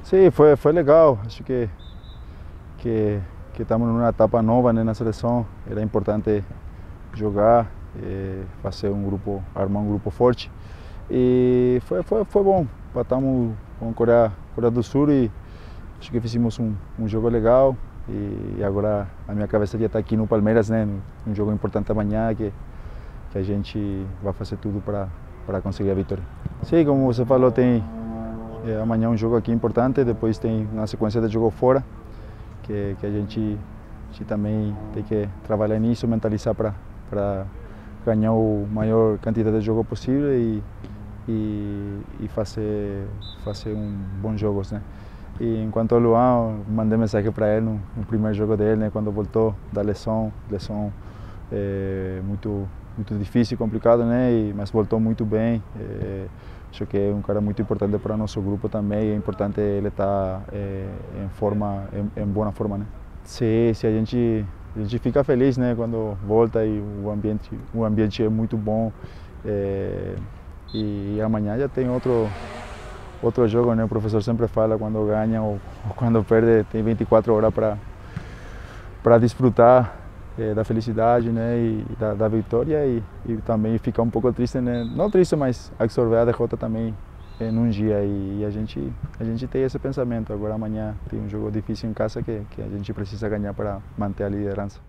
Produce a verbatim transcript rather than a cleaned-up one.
Sim, foi, foi legal. Acho que que que estamos numa etapa nova, né, na seleção. Era importante jogar, eh, fazer um grupo, armar um grupo forte. E foi foi foi bom. Empatamos com a Coreia, Coreia do Sul e acho que fizemos um, um jogo legal. E agora a minha cabeça já está aqui no Palmeiras, né, um jogo importante amanhã que que a gente vai fazer tudo para para conseguir a vitória. Sim, como você falou, tem é, amanhã um jogo aqui importante, depois tem uma sequência de jogo fora, que, que a, gente, a gente também tem que trabalhar nisso, mentalizar para para ganhar o maior quantidade de jogo possível e, e, e fazer, fazer um bons jogos, né? E enquanto ao Luan, mandei mensagem para ele no, no primeiro jogo dele, né, quando voltou da lesão, lesão é, muito muito difícil e complicado, né? E, mas voltou muito bem. É, acho que é um cara muito importante para o nosso grupo também. É importante ele estar é, em forma, em, em boa forma, né? Sim, sim, a gente a gente fica feliz, né? Quando volta e o ambiente o ambiente é muito bom. É, e amanhã já tem outro outro jogo, né? O professor sempre fala quando ganha ou, ou quando perde tem vinte e quatro horas para para desfrutar é, da felicidade, né, e da, da vitória e, e também ficar um pouco triste, né, não triste, mas absorver a derrota também é, num dia e, e a gente a gente tem esse pensamento. Agora amanhã tem um jogo difícil em casa que, que a gente precisa ganhar para manter a liderança.